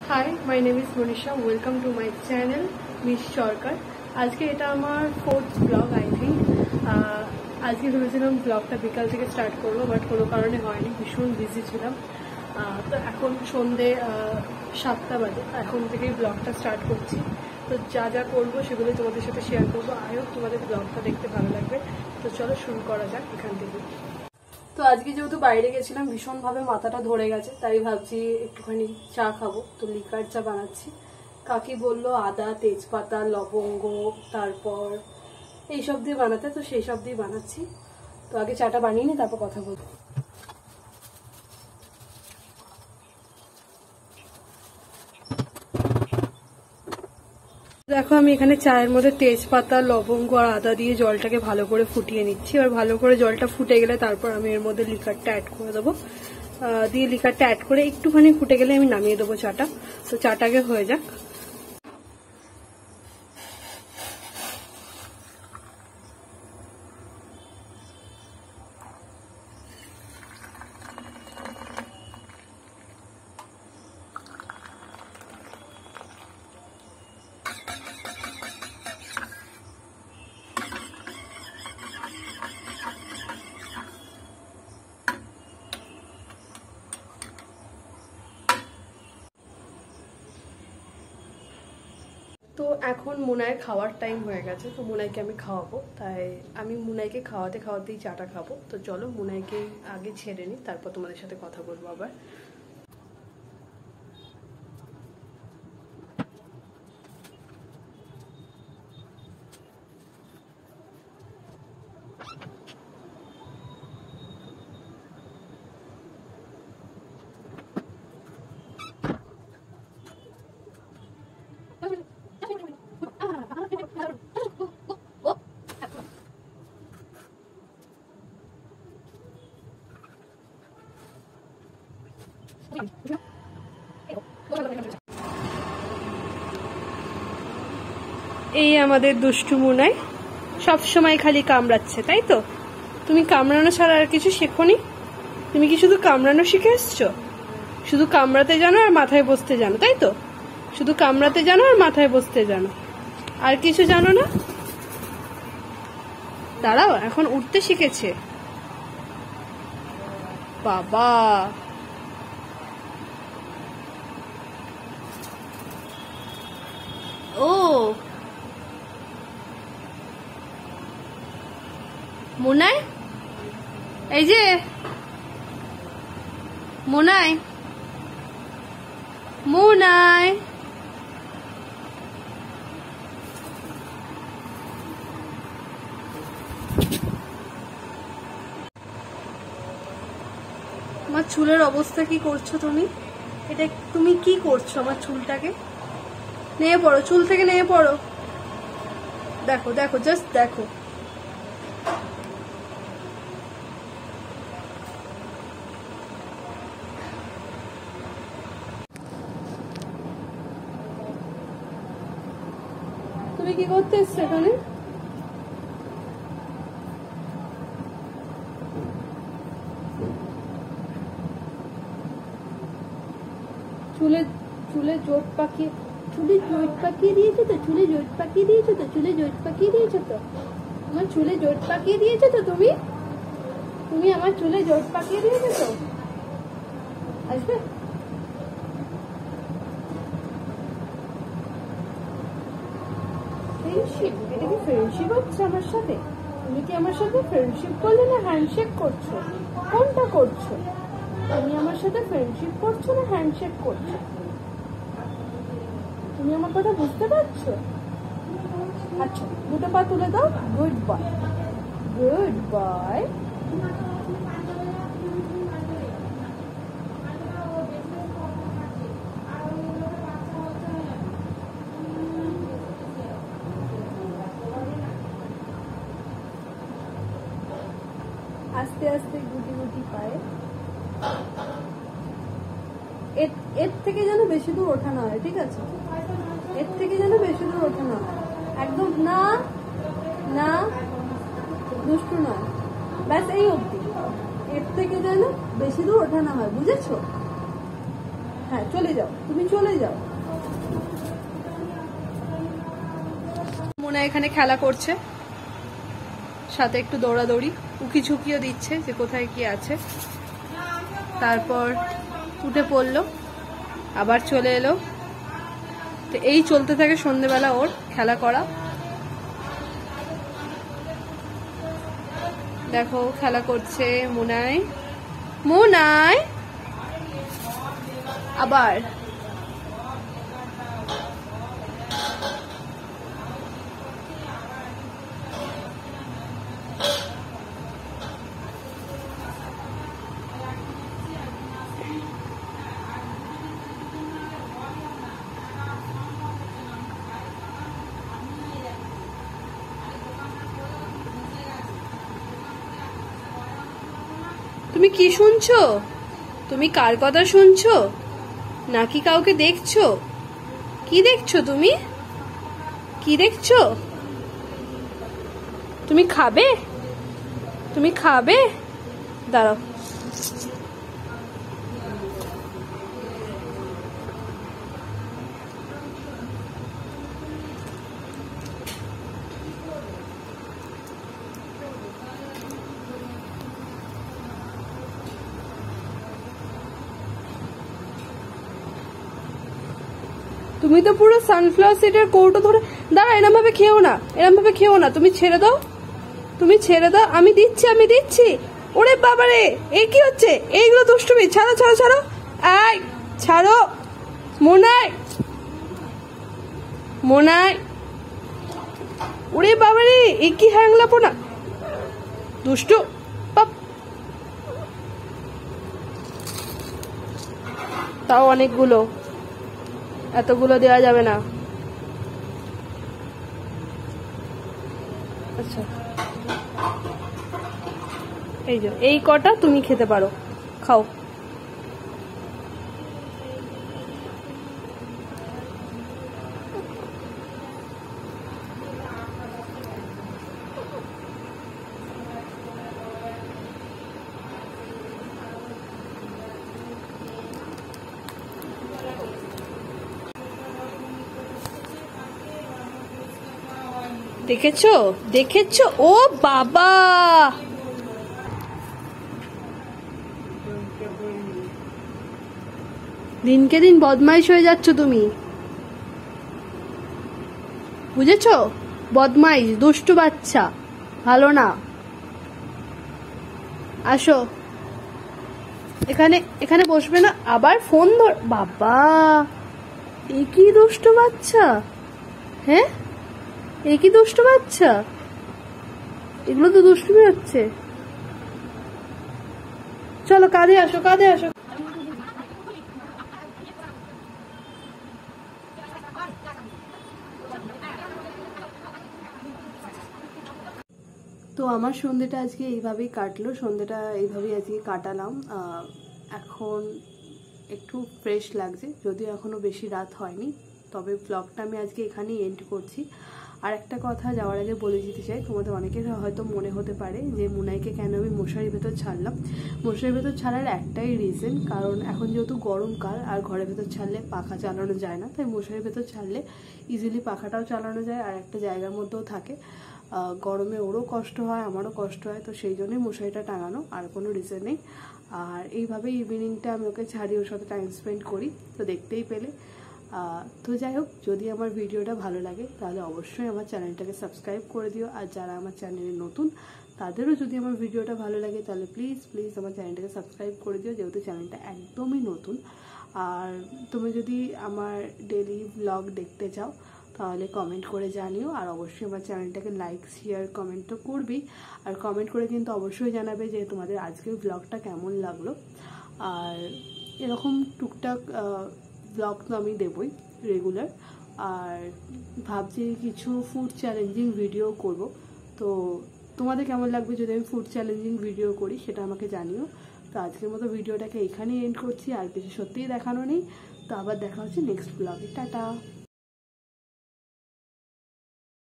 High, my name is Manisha. Welcome to my channel miss Sarkar. আজকে এটা আমার 4th ব্লগ আই থিঙ্ক। আজকে ভেবেছিলাম ব্লগটা বিকাল থেকে স্টার্ট করবো, বাট কোনো কারণে হয়নি, ভীষণ বিজি ছিলাম। তো এখন সন্ধে 7টা বাজে, এখন থেকেই ব্লগটা স্টার্ট করছি। তো যা যা করবো সেগুলো তোমাদের সাথে শেয়ার করবো। আই হোপ তোমাদের ব্লগটা দেখতে ভালো লাগবে। তো চলো শুরু করা যাক এখান থেকে। তো আজকে যেহেতু বাইরে গেছিলাম, ভীষণভাবে মাথাটা ধরে গেছে, তাই ভাবছি একটুখানি চা খাবো। তো লিকার চা বানাচ্ছি। কাকি বললো আদা, তেজপাতা, লবঙ্গ, তারপর এইসব দিয়ে বানাতে, তো সেই সব দিয়ে বানাচ্ছি। তো আগে চাটা বানিয়ে নি, তারপর কথা বলবো। দেখো আমি এখানে চায়ের মধ্যে তেজপাতা, লবঙ্গ আর আদা দিয়ে জলটাকে ভালো করে ফুটিয়ে নিচ্ছি। আর ভালো করে জলটা ফুটে গেলে তারপর আমি এর মধ্যে লিকারটা অ্যাড করে দেবো। দিয়ে লিকারটা অ্যাড করে একটুখানি ফুটে গেলে আমি নামিয়ে দেবো চাটা। তো চাটাকে হয়ে যাক। তো এখন মুনায়ের খাওয়ার টাইম হয়ে গেছে, তো মুনাইকে আমি খাওয়াবো। তাই আমি মুনাইকে খাওয়াতে খাওয়াতেই চাটা খাবো। তো চলো মুনাইকে আগে ছেড়ে নিই, তারপর তোমাদের সাথে কথা বলবো আবার। এই আমাদের দুষ্টু মুনাই সবসময় খালি কামড়াচ্ছে, তাই তো? তুমি কামড়ানো ছাড়া আর কিছু শেখোনি? তুমি কি শুধু কামড়ানো শিখে এসছো? শুধু কামড়াতে জানো আর মাথায় বসতে জানো, তাই তো? শুধু কামড়াতে জানো আর মাথায় বসতে জানো, আর কিছু জানো না? দাঁড়াও, এখন উঠতে শিখেছে। বাবা, ও মুনাই, এই যে মুনাই, মুনাই, আমার চুলের অবস্থা কি করছো তুমি? এটা তুমি কি করছো আমার চুলটাকে? নিয়ে পড়ো, চুল থেকে নিয়ে পড়ো। দেখো দেখো, জাস্ট দেখো। তুমি কি করতে এসছো এখানে? চুলে চুলে জোট পাকিয়ে, চুলে জোট পাকিয়ে দিয়েছো তো? চুলে জোট পাকিয়ে দিয়েছো তো? চুলে জোট পাকিয়ে দিয়েছো তো? আমার চুলে জোট পাকিয়ে দিয়েছো তো? তুমি তুমি আমার চুলে জোট পাকিয়ে দিয়েছো তো? আসবে? ফ্রেন্ডশিপ? এটা কি ফ্রেন্ডশিপ হচ্ছে আমার সাথে? তুমি কি আমার সাথে ফ্রেন্ডশিপ করলে না হ্যান্ডশেক করছো? কোনটা করছো? তুমি আমার সাথে ফ্রেন্ডশিপ করছো না হ্যান্ডশেক করছো? তুমি আমার কথা বুঝতে পারছো? আচ্ছা, দুটো পা তুলে দাও। Good boy, good boy. আস্তে আস্তে গুটি গুটি পায়ে। এর থেকে যেন বেশি দূর ওঠানো হয়, ঠিক আছে? এর থেকে যেন বেশি দূর ওঠানো হয়, একদম না না, দুষ্টু নয়, ব্যাস এই অবধি। এর থেকে যেন বেশি দূর ওঠানো হয়, বুঝেছো? হ্যাঁ চলে যাও, তুমি চলে যাও। মোনা এখানে খেলা করছে, সাথে একটু দৌড়াদৌড়ি, উকি ঝুঁকিও দিচ্ছে যে কোথায় কি আছে। তারপর উঠে পড়লো, আবার চলে এলো। তো এই চলতে থাকে সন্ধ্যেবেলা ওর খেলা করা। দেখো খেলা করছে মোনায়, মোনায় আবার তুমি কি শুনছো? তুমি কার কথা শুনছো? নাকি কাউকে দেখছো? কি দেখছো তুমি? কি দেখছো? তুমি খাবে? তুমি খাবে? দাঁড়াও। তুমি তো পুরো সানফ্লাওয়ার সিডের কৌটো ধরে, দাঁড়া, এরম ভাবে খেও না, এরম ভাবে খেও না, তুমি ছেড়ে দাও, তুমি ছেড়ে দাও, আমি দিচ্ছি, আমি দিচ্ছি। ওরে বাবারে, এই কি হচ্ছে? এইগুলো দুষ্টুমি, ছাড়ো ছাড়ো ছাড়ো, এই ছাড়ো। মোনায়, মোনায়, ওরে বাবারে, এই কি হ্যাংলাপো না, দুষ্টু পাপ। তাও অনেকগুলো, এতগুলো দেওয়া যাবে না। আচ্ছা, এই যে এই কটা তুমি খেতে পারো, খাও। দেখেছো, দেখেছো? ও বাবা, দিনকে দিন বদমাইশ হয়ে যাচ্ছ তুমি, বুঝেছো? বদমাইশ, দুষ্টু বাচ্চা, ভালো না। আসো এখানে, এখানে বসবে না, আবার ফোন ধর। বাবা, এ কি দুষ্টু বাচ্চা, হ্যাঁ, এ কি দুষ্টু বাচ্চা, এগুলো তো দুষ্টুমি হচ্ছে। চলো কাঁধে আসো, কাঁধে আসো। তো আমার সন্ধ্যেটা আজকে এইভাবেই কাটলো, সন্ধ্যেটা এইভাবেই আজকে কাটালাম। এখন একটু ফ্রেশ লাগছে, যদিও এখনো বেশি রাত হয়নি, তবে ব্লগটা আমি আজকে এখানেই এন্ড করছি। আর একটা কথা যাওয়ার আগে বলে দিতে চাই, তোমাদের অনেকের হয়তো মনে হতে পারে যে মুনাইকে কেন আমি মশারির ভেতর ছাড়লাম। মশারির ভেতর ছাড়ার একটাই রিজন, কারণ এখন যেহেতু গরমকাল আর ঘরের ভেতর ছাড়লে পাখা চালানো যায় না, তাই মশারির ভেতর ছাড়লে ইজিলি পাখাটাও চালানো যায় আর একটা জায়গার মধ্যেও থাকে। গরমে ওরও কষ্ট হয়, আমারও কষ্ট হয়, তো সেই জন্যই মশারিটা টাঙানো, আর কোনো রিজন নেই। আর এইভাবেই ইভিনিংটা আমি ওকে ছাড়ি, ওর সাথে টাইম স্পেন্ড করি, তো দেখতেই পেলে। তো যাই হোক, যদি আমার ভিডিওটা ভালো লাগে তাহলে অবশ্যই আমার চ্যানেলটাকে সাবস্ক্রাইব করে দিও, আর যারা আমার চ্যানেলে নতুন তাদেরও যদি আমার ভিডিওটা ভালো লাগে তাহলে প্লিজ প্লিজ আমার চ্যানেলটাকে সাবস্ক্রাইব করে দিও, যেহেতু চ্যানেলটা একদমই নতুন। আর তুমি যদি আমার ডেলি ব্লগ দেখতে চাও তাহলে কমেন্ট করে জানিও, আর অবশ্যই আমার চ্যানেলটাকে লাইক শেয়ার কমেন্ট তো করবেই, আর কমেন্ট করে কিন্তু অবশ্যই জানাবে যে তোমাদের আজকের ব্লগটা কেমন লাগলো। আর এরকম টুকটাক ব্লগ তো আমি দেবই রেগুলার, আর ভাবছি কিছু ফুড চ্যালেঞ্জিং ভিডিও করব। তো তোমাদের কেমন লাগবে যদি আমি ফুড চ্যালেঞ্জিং ভিডিও করি সেটা আমাকে জানিও। তো আজকের মতো ভিডিওটাকে এখানেই এন্ড করছি, আর কিছু সত্যিই দেখানো নেই। তো আবার দেখা হচ্ছে নেক্সট ব্লগে, টাটা।